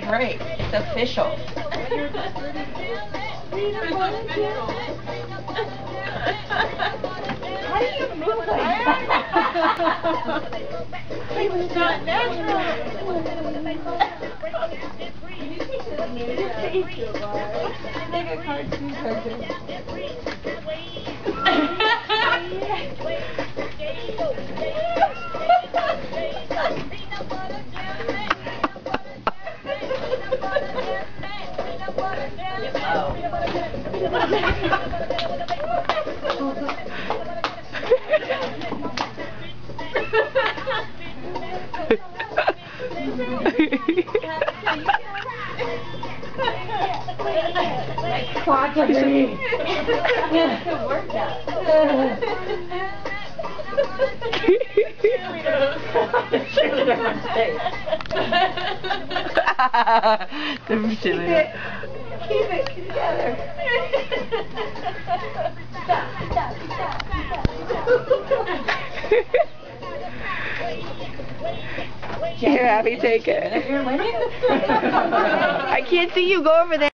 break. It's official. How do you move like that? It's not natural. Like a cartoon character. Quadriplegic. Good work out. Cheerleader on stage. Keep it together. Here, Abby, take it. You're winning? I can't see you. Go over there.